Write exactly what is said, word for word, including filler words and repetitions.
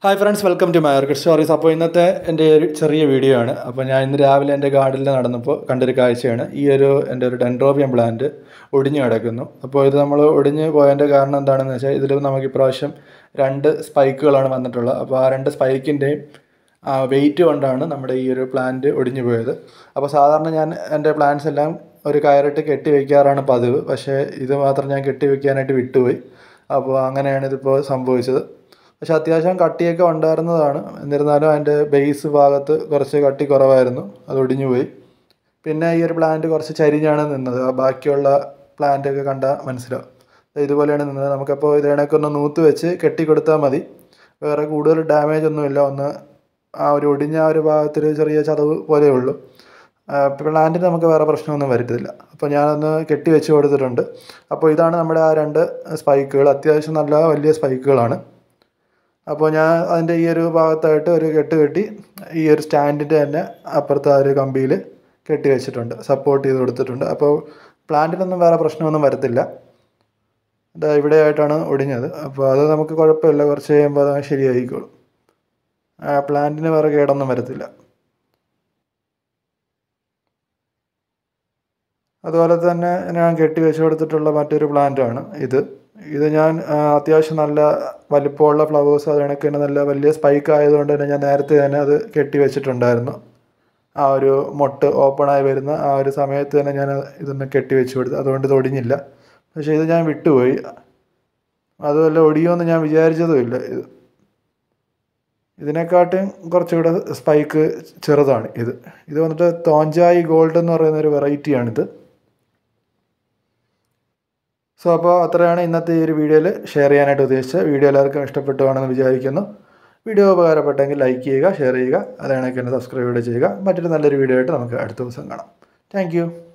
Hi friends, welcome to my orchid stories. അപ്പോൾ ഇന്നത്തെ എൻ്റെ ഒരു ചെറിയ വീഡിയോ ആണ്. അപ്പോൾ ഞാൻ ഇന്ന് രാവിലെ എൻ്റെ ഗാർഡനിൽ നടന്നപ്പോൾ കണ്ടൊരു കാഴ്ചയാണ്. ഈ ഒരു എൻ്റെ ഒരു ഡെൻഡ്രോബിയം പ്ലാന്റ് ഒടിഞ്ഞു കിടക്കുന്നു. അപ്പോൾ ഇത് നമ്മൾ ഒടിഞ്ഞ് പോയതിൻ്റെ കാരണം എന്താണെന്ന് വെച്ചാൽ ഇതിൽ നമുക്ക് ഇപ്രാവശ്യം രണ്ട് സ്പൈക്കുകളാണ് വന്നിട്ടുള്ളത്. അപ്പോൾ ആ രണ്ട് സ്പൈക്കിൻ്റെയും വെയിറ്റ് കൊണ്ടാണ് നമ്മുടെ ഈ ഒരു പ്ലാന്റ് ഒടിഞ്ഞു പോയത്. അപ്പോൾ സാധാരണ ഞാൻ എൻ്റെ പ്ലാന്റ്സ് എല്ലാം ഒരു കയറിട്ട് കെട്ടി വയ്ക്കാറാണ് പതിവ്. പക്ഷേ ഇത് മാത്രം ഞാൻ കെട്ടി വയ്ക്കാനായിട്ട് വിട്ടുപോയി. അപ്പോൾ അങ്ങനെയാണ് ഇതിപ്പോൾ സംഭവിച്ചത്. പക്ഷെ അത്യാവശ്യം കട്ടിയൊക്കെ ഉണ്ടായിരുന്നതാണ്. എന്നിരുന്നാലും അതിൻ്റെ ബേസ് ഭാഗത്ത് കുറച്ച് കട്ടി കുറവായിരുന്നു, അത് ഒടിഞ്ഞു പോയി. പിന്നെ ഈ ഒരു പ്ലാന്റ് കുറച്ച് ചരിഞ്ഞാണ് നിന്നത്. ബാക്കിയുള്ള പ്ലാന്റൊക്കെ കണ്ടാൽ മനസ്സിലാവും. ഇതുപോലെയാണ് നിന്നത്. നമുക്കപ്പോൾ ഇതിനൊക്കെ ഒന്ന് നൂത്ത് വെച്ച് കെട്ടിക്കൊടുത്താൽ മതി. വേറെ കൂടുതൽ ഡാമേജ് ഒന്നുമില്ല. ഒന്ന് ആ ഒരു ഒടിഞ്ഞ ആ ഒരു ഭാഗത്തൊരു ചെറിയ ചതവ് പോലെയേ ഉള്ളൂ. പ്ലാന്റിന് നമുക്ക് വേറെ പ്രശ്നമൊന്നും വരുത്തില്ല. അപ്പോൾ ഞാനൊന്ന് കെട്ടി വെച്ച് കൊടുത്തിട്ടുണ്ട്. അപ്പോൾ ഇതാണ് നമ്മുടെ ആ രണ്ട് സ്പൈക്കുകൾ. അത്യാവശ്യം നല്ല വലിയ സ്പൈക്കുകളാണ്. അപ്പോൾ ഞാൻ അതിൻ്റെ ഈ ഒരു ഭാഗത്തായിട്ട് ഒരു കെട്ട് കെട്ടി ഈ ഒരു സ്റ്റാൻഡിൻ്റെ തന്നെ അപ്പുറത്തെ ആ ഒരു കമ്പിയിൽ കെട്ടി വെച്ചിട്ടുണ്ട്, സപ്പോർട്ട് ചെയ്ത് കൊടുത്തിട്ടുണ്ട്. അപ്പോൾ പ്ലാന്റിനൊന്നും വേറെ പ്രശ്നമൊന്നും വരത്തില്ല. ഇതാ ഇവിടെ ആയിട്ടാണ് ഒടിഞ്ഞത്. അപ്പോൾ അത് നമുക്ക് കുഴപ്പമില്ല, കുറച്ച് കഴിയുമ്പോൾ അത് ശരിയായിക്കോളും. പ്ലാന്റിന് വേറെ കേടൊന്നും വരത്തില്ല. അതുപോലെ തന്നെ ഞാൻ കെട്ടി വെച്ച് കൊടുത്തിട്ടുള്ള മറ്റൊരു പ്ലാന്റാണ് ഇത്. ഇത് ഞാൻ അത്യാവശ്യം നല്ല വലിപ്പമുള്ള ഫ്ലവേഴ്സ്, അത് കണക്ക് തന്നെ നല്ല വലിയ സ്പൈക്ക് ആയതുകൊണ്ട് തന്നെ ഞാൻ നേരത്തെ തന്നെ അത് കെട്ടി വെച്ചിട്ടുണ്ടായിരുന്നു. ആ ഒരു മൊട്ട് ഓപ്പണായി വരുന്ന ആ ഒരു സമയത്ത് തന്നെ ഞാൻ ഇതൊന്ന് കെട്ടി വെച്ച് കൊടുത്തു. അതുകൊണ്ട് ഇത് ഒടിഞ്ഞില്ല. പക്ഷേ ഇത് ഞാൻ വിട്ടുപോയി. അതുമല്ല ഒടിയുമെന്ന് ഞാൻ വിചാരിച്ചതുമില്ല. ഇത് ഇതിനെക്കാട്ടും കുറച്ചുകൂടെ സ്പൈക്ക് ചെറുതാണ് ഇത്. ഇത് വന്നിട്ട് തോഞ്ചായി ഗോൾഡ് എന്ന് പറയുന്ന ഒരു വെറൈറ്റിയാണിത്. സോ അപ്പോൾ അത്രയാണ് ഇന്നത്തെ ഈ ഒരു വീഡിയോയിൽ ഷെയർ ചെയ്യാനായിട്ട് ഉദ്ദേശിച്ചത്. വീഡിയോ എല്ലാവർക്കും ഇഷ്ടപ്പെട്ടുവാണെന്ന് വിചാരിക്കുന്നു. വീഡിയോ ഉപകാരപ്പെട്ടെങ്കിൽ ലൈക്ക് ചെയ്യുക, ഷെയർ ചെയ്യുക, അത് കണക്ക് തന്നെ സബ്സ്ക്രൈബ് ചെയ്യുക. മറ്റൊരു നല്ലൊരു വീഡിയോ ആയിട്ട് നമുക്ക് അടുത്ത ദിവസം കാണാം. താങ്ക്